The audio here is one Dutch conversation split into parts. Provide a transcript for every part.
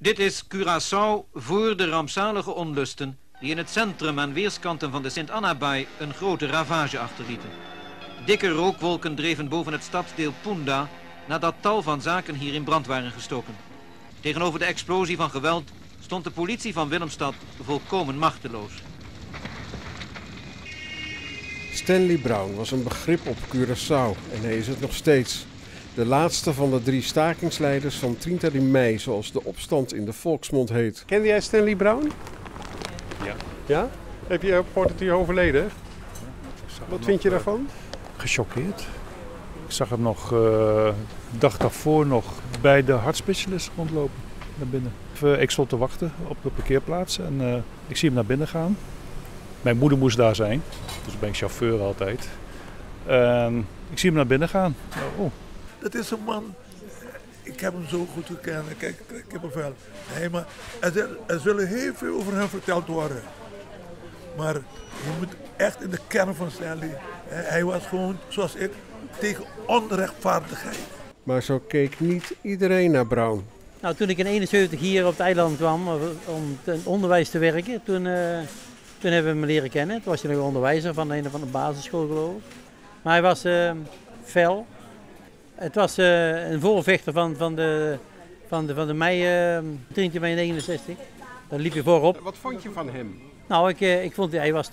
Dit is Curaçao voor de rampzalige onlusten die in het centrum aan weerskanten van de Sint-Anna-baai een grote ravage achterlieten. Dikke rookwolken dreven boven het stadsdeel Punda nadat tal van zaken hier in brand waren gestoken. Tegenover de explosie van geweld stond de politie van Willemstad volkomen machteloos. Stanley Brown was een begrip op Curaçao en hij is het nog steeds. De laatste van de 3 stakingsleiders van 30 mei, zoals de opstand in de volksmond heet. Kende jij Stanley Brown? Ja. Ja? Heb je gehoord dat hij overleden? Wat vind je daarvan? Gechoqueerd. Ik zag hem nog de dag daarvoor nog bij de hartspecialist rondlopen naar binnen. Ik stond te wachten op de parkeerplaats en ik zie hem naar binnen gaan. Mijn moeder moest daar zijn, dus ben ik chauffeur altijd. Ik zie hem naar binnen gaan. Oh. Dat is een man, ik heb hem zo goed gekend, kijk, ik heb hem wel. Nee, maar er zullen heel veel over hem verteld worden. Maar je moet echt in de kern van Stanley, hij was gewoon, zoals ik, tegen onrechtvaardigheid. Maar zo keek niet iedereen naar Brown. Nou, toen ik in 1971 hier op het eiland kwam om in onderwijs te werken, toen hebben we hem leren kennen. Toen was hij nog onderwijzer van een van de basisschool, geloof ik. Maar hij was fel. Het was een voorvechter van de mei, 23 mei 69. Daar liep hij voorop. Wat vond je van hem? Nou, ik vond hij was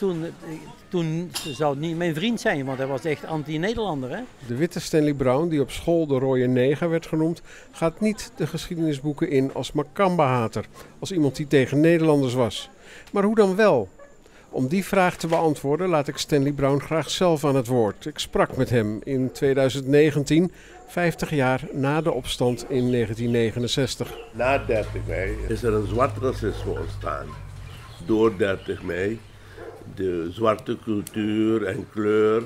toen zou het niet mijn vriend zijn, want hij was echt anti-Nederlander. Hè? De witte Stanley Brown, die op school de rode neger werd genoemd, gaat niet de geschiedenisboeken in als Makamba-hater, als iemand die tegen Nederlanders was. Maar hoe dan wel? Om die vraag te beantwoorden laat ik Stanley Brown graag zelf aan het woord. Ik sprak met hem in 2019, 50 jaar na de opstand in 1969. Na 30 mei is er een zwart racisme ontstaan. Door 30 mei, de zwarte cultuur en kleur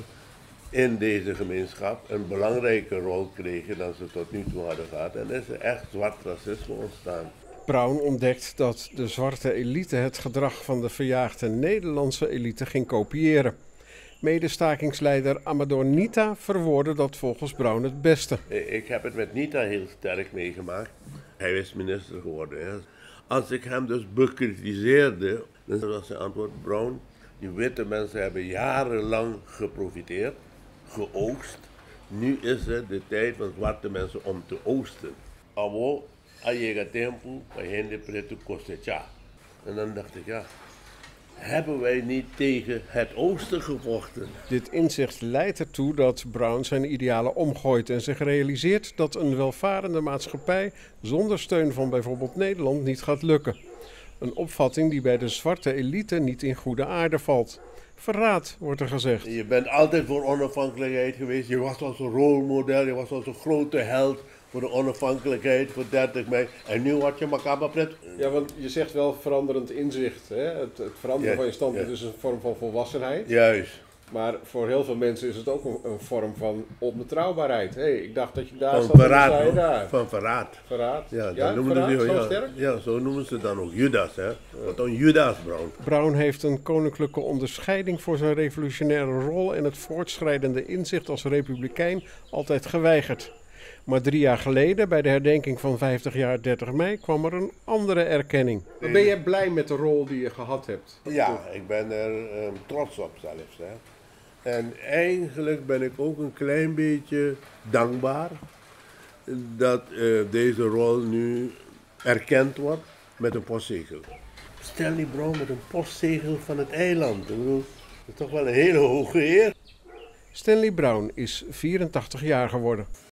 in deze gemeenschap een belangrijke rol kregen dan ze tot nu toe hadden gehad. En er is echt zwart racisme ontstaan. Brown ontdekt dat de zwarte elite het gedrag van de verjaagde Nederlandse elite ging kopiëren. Medestakingsleider Amador Nita verwoordde dat volgens Brown het beste. Ik heb het met Nita heel sterk meegemaakt. Hij is minister geworden. Hè. Als ik hem dus bekritiseerde, dan was zijn antwoord: Brown, die witte mensen hebben jarenlang geprofiteerd, geoogst. Nu is het de tijd van zwarte mensen om te oogsten. Amo, llega tempo, gente preto cosecha. En dan dacht ik, ja, hebben wij niet tegen het oosten gevochten? Dit inzicht leidt ertoe dat Brown zijn idealen omgooit en zich realiseert dat een welvarende maatschappij zonder steun van bijvoorbeeld Nederland niet gaat lukken. Een opvatting die bij de zwarte elite niet in goede aarde valt. Verraad, wordt er gezegd. Je bent altijd voor onafhankelijkheid geweest. Je was als een rolmodel, je was als een grote held voor de onafhankelijkheid, voor 30 mei. En nu had je Makamba pret. Ja, want je zegt wel veranderend inzicht. Hè? Het veranderen van je standpunt is een vorm van volwassenheid. Juist. Maar voor heel veel mensen is het ook een vorm van onbetrouwbaarheid. Hey, ik dacht dat je daar van stond verraad, en daar. van verraad. Verraad? Ja, zo noemen ze dan ook Judas. Hè? Wat een Judas Brown. Brown heeft een koninklijke onderscheiding voor zijn revolutionaire rol en het voortschrijdende inzicht als republikein altijd geweigerd. Maar 3 jaar geleden, bij de herdenking van 50 jaar 30 mei, kwam er een andere erkenning. Ben jij blij met de rol die je gehad hebt? Ja, ik ben er trots op zelfs. Hè. En eigenlijk ben ik ook een klein beetje dankbaar dat deze rol nu erkend wordt met een postzegel. Stanley Brown met een postzegel van het eiland. Ik bedoel, dat is toch wel een hele hoge eer. Stanley Brown is 84 jaar geworden.